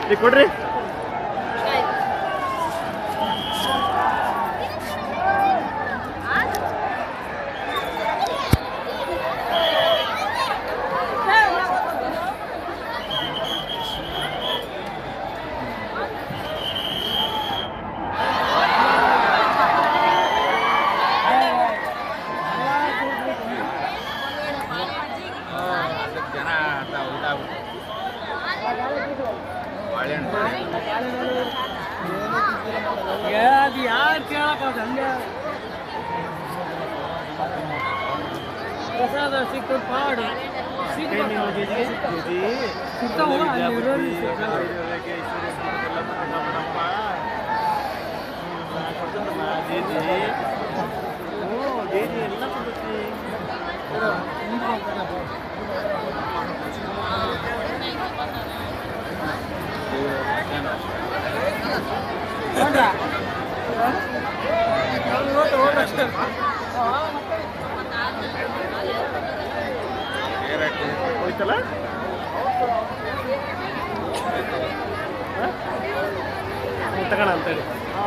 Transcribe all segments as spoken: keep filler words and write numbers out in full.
ಕೊಡ್ರಿ यार क्या समझा प्रसाद सिक्को पाड़ सिक्का हुआ ಹೋಯ್ತಲ್ಲ ತಗೋಣ ಅಂತೇಳಿ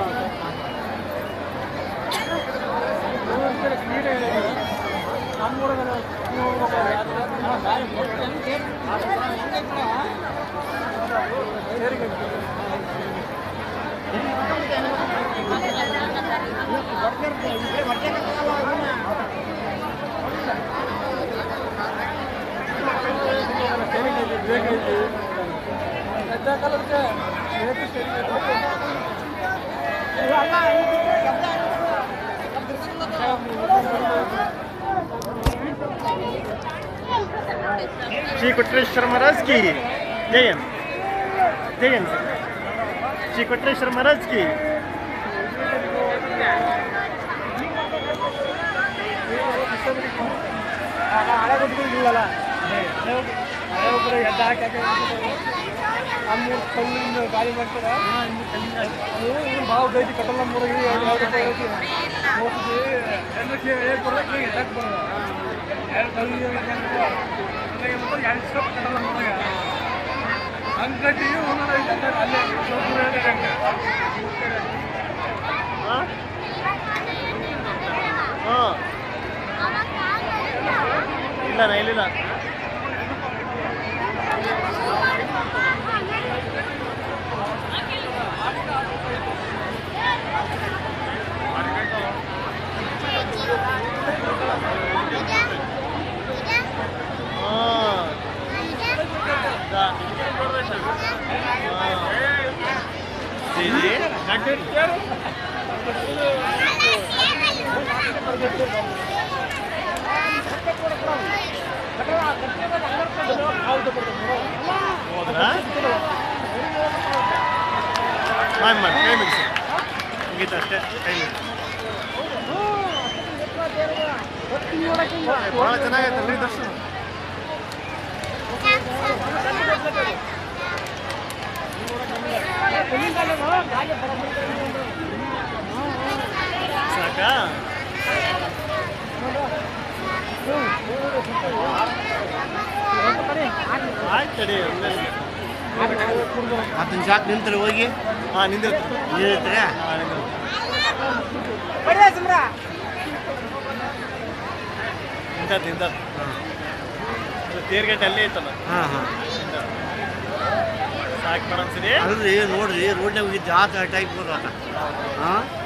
श्री कोट्रेश्वर महाराज की जयंत जयंत श्री कोट्रेश्वर महाराज की ಗಾಳಿ ಮಾಡ್ತಾರ ಭಾವ ದೈತಿ ಕಟ್ಟಲ್ಲ ಮೂರಿಗೆ ಅಂಗಡಿ ಇಲ್ಲ ನಾ ಇಲ್ಲಿಲ್ಲ ಹೌದಾ ಮಾಡಿ ಮಾಡಿ ಕೈ ಮುಗಿಸಿ ಮುಗೀತು ಅಷ್ಟೇ ಕೈ ಮುಗಿಸಿ ಭಾಳ ಚೆನ್ನಾಗೈತಲ್ರಿ ದರ್ಶನ ಸಾಕಾ ಆಯ್ತು ತಡಿ ಅದನ್ನ ಸಾಕು ನಿಂತಾರೆ ಹೋಗಿ ಹಾಂ ನಿಂದಿರ್ತೀವಿ ನಿಂದಿರ್ತಾರೆ ಹಾಂ ನಿಂತದ್ದು ನಿಂತದ್ದು ತೇರ್ಗಟ್ಟೆ ಅಲ್ಲೇ ಐತಲ್ಲ ಹಾಂ ಹಾಂ ಸಾಕು ಮೇಡಮ್ ಸರಿ ಅಲ್ರಿ ನೋಡ್ರಿ ರೋಡ್ನಾಗ ಹೋಗಿದ್ದು ಆ ಟೈಪ್ ಬರೋದ ಹಾಂ